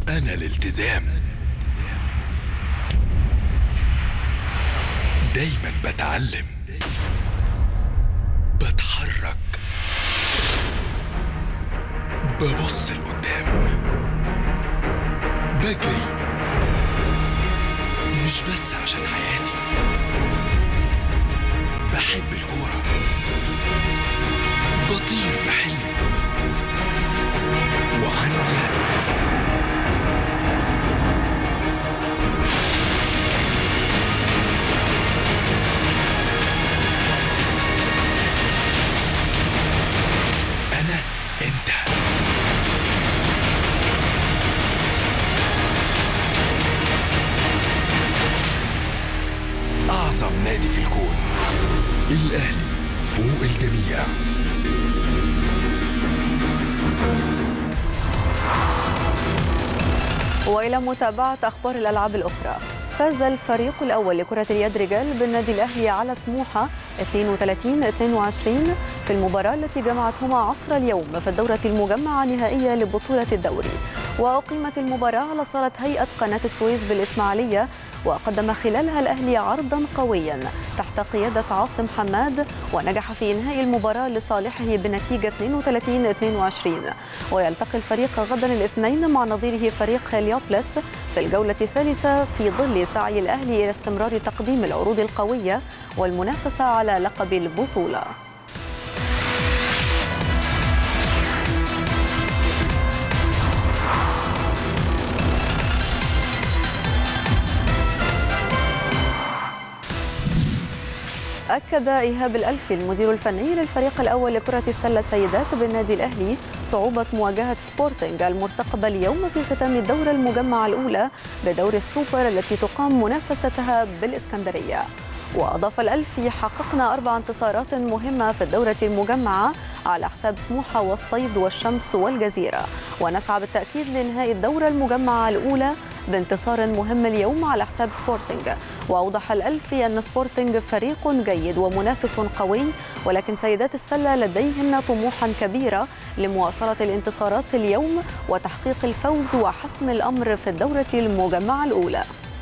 أنا الالتزام، دايما بتعلم، بتحرك، ببص لقدام، بجري، مش بس عشان حياتي، بحب الكورة، بطير بحلمي، وعندي هدف. أنا أنت. أعظم نادي في الكون، الأهلي، فوق الجميع. وإلى متابعة أخبار الألعاب الأخرى. فاز الفريق الأول لكرة اليد رجال بالنادي الأهلي على سموحة 32-22 في المباراة التي جمعتهما عصر اليوم في الدورة المجمعة النهائية لبطولة الدوري. وأقيمت المباراة على صالة هيئة قناة السويس بالإسماعيلية، وقدم خلالها الأهلي عرضا قويا تحت قيادة عاصم حماد، ونجح في إنهاء المباراة لصالحه بنتيجة 32-22. ويلتقي الفريق غدا الاثنين مع نظيره فريق هليوبلس في الجولة الثالثة في ظل سعي الأهلي إلى استمرار تقديم العروض القوية والمنافسة على لقب البطولة. أكد إيهاب الألفي المدير الفني للفريق الأول لكرة السلة سيدات بالنادي الأهلي صعوبة مواجهة سبورتنج المرتقبة اليوم في ختام الدورة المجمعة الأولى بدور السوبر التي تقام منافستها بالإسكندرية. وأضاف الألفي: حققنا 4 انتصارات مهمة في الدورة المجمعة على حساب سموحة والصيد والشمس والجزيرة، ونسعى بالتأكيد لإنهاء الدورة المجمعة الأولى بانتصار مهم اليوم على حساب سبورتنج. وأوضح الألفي أن سبورتنج فريق جيد ومنافس قوي، ولكن سيدات السلة لديهن طموحا كبيرة لمواصلة الانتصارات اليوم وتحقيق الفوز وحسم الأمر في الدورة المجمعة الأولى.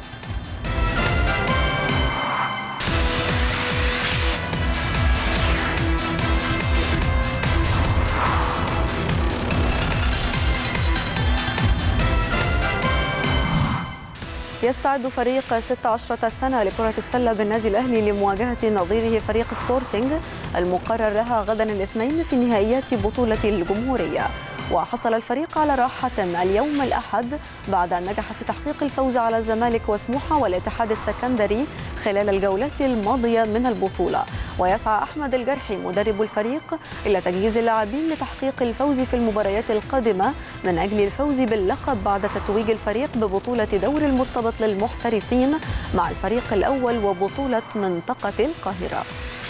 يستعد فريق 16 سنة لكرة السلة بالنادي الأهلي لمواجهة نظيره فريق سبورتنج المقرر لها غدا الاثنين في نهائيات بطولة الجمهورية. وحصل الفريق على راحة اليوم الأحد بعد أن نجح في تحقيق الفوز على الزمالك وسموحة والاتحاد السكندري خلال الجولات الماضية من البطولة. ويسعى أحمد الجرحي مدرب الفريق إلى تجهيز اللاعبين لتحقيق الفوز في المباريات القادمة من أجل الفوز باللقب بعد تتويج الفريق ببطولة دوري المرتبط للمحترفين مع الفريق الأول وبطولة منطقة القاهرة.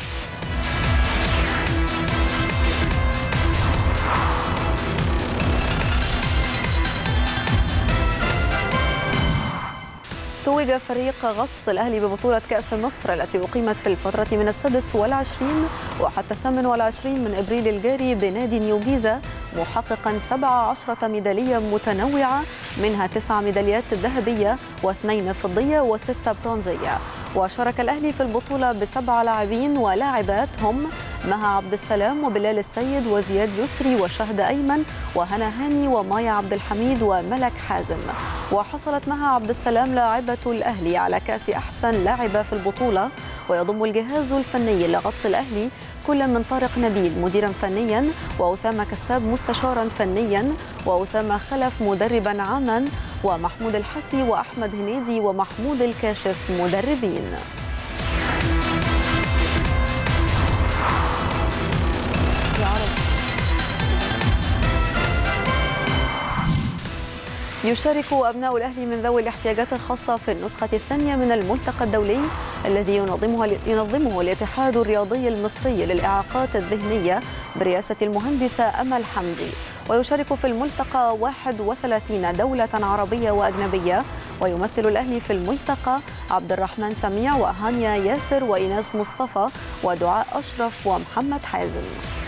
توج فريق غطس الأهلي ببطولة كأس مصر التي أقيمت في الفترة من 26 وحتى 28 من إبريل الجاري بنادي نيوجيزة، محققا 17 ميدالية متنوعة، منها 9 ميداليات ذهبية و2 فضية و6 برونزية. وشارك الأهلي في البطولة ب7 لاعبين ولاعبات هم مها عبد السلام وبلال السيد وزياد يسري وشهد أيمن وهنا هاني ومايا عبد الحميد وملك حازم. وحصلت مها عبد السلام لاعبة الأهلي على كأس أحسن لاعبة في البطولة. ويضم الجهاز الفني لغطس الأهلي كل من طارق نبيل مديرا فنيا، وأسامة كساب مستشارا فنيا، وأسامة خلف مدربا عاما، ومحمود الحتي وأحمد هنيدي ومحمود الكاشف مدربين. يشارك أبناء الأهلي من ذوي الاحتياجات الخاصة في النسخة الثانية من الملتقى الدولي الذي ينظمه الاتحاد الرياضي المصري للإعاقات الذهنية برئاسة المهندسة أمل حمدي. ويشارك في الملتقى 31 دولة عربية وأجنبية، ويمثل الأهلي في الملتقى عبد الرحمن سميع وهانيا ياسر وإيناس مصطفى ودعاء أشرف ومحمد حازم.